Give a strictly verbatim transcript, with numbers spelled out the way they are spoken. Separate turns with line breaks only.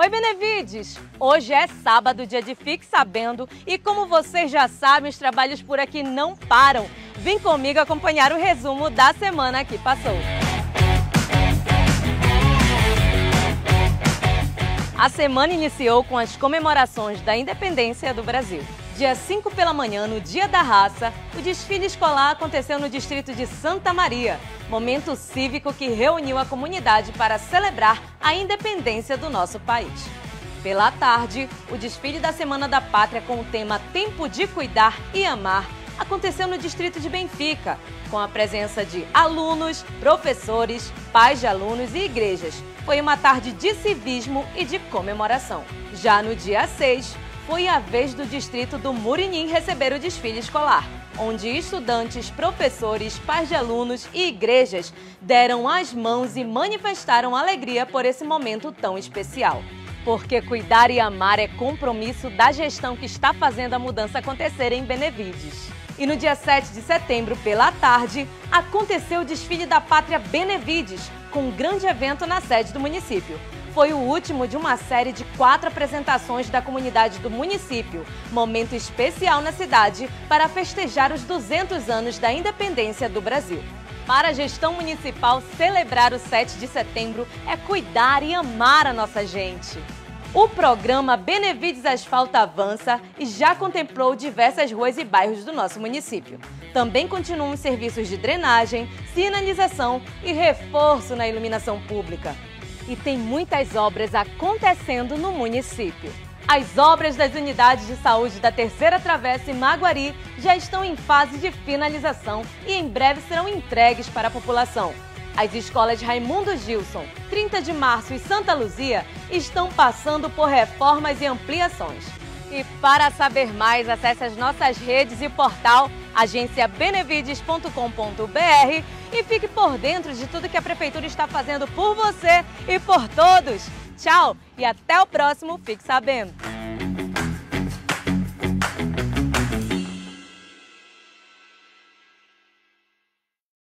Oi, Benevides! Hoje é sábado, dia de Fique Sabendo, e como vocês já sabem, os trabalhos por aqui não param. Vem comigo acompanhar o resumo da semana que passou. A semana iniciou com as comemorações da independência do Brasil. Dia cinco pela manhã, no Dia da Raça, o desfile escolar aconteceu no distrito de Santa Maria, momento cívico que reuniu a comunidade para celebrar a independência do nosso país. Pela tarde, o desfile da Semana da Pátria com o tema Tempo de Cuidar e Amar aconteceu no distrito de Benfica, com a presença de alunos, professores, pais de alunos e igrejas. Foi uma tarde de civismo e de comemoração. Já no dia seis, foi a vez do distrito do Murinim receber o desfile escolar, onde estudantes, professores, pais de alunos e igrejas deram as mãos e manifestaram alegria por esse momento tão especial. Porque cuidar e amar é compromisso da gestão que está fazendo a mudança acontecer em Benevides. E no dia sete de setembro, pela tarde, aconteceu o desfile da Pátria Benevides, com um grande evento na sede do município. Foi o último de uma série de quatro apresentações da comunidade do município, momento especial na cidade para festejar os duzentos anos da independência do Brasil. Para a gestão municipal, celebrar o sete de setembro é cuidar e amar a nossa gente. O programa Benevides Asfalta avança e já contemplou diversas ruas e bairros do nosso município. Também continuam os serviços de drenagem, sinalização e reforço na iluminação pública. E tem muitas obras acontecendo no município. As obras das unidades de saúde da Terceira Travessa e Maguari já estão em fase de finalização e em breve serão entregues para a população. As escolas Raimundo Gilson, trinta de março e Santa Luzia estão passando por reformas e ampliações. E para saber mais, acesse as nossas redes e portal agência benevides ponto com ponto br e fique por dentro de tudo que a Prefeitura está fazendo por você e por todos. Tchau e até o próximo Fique Sabendo!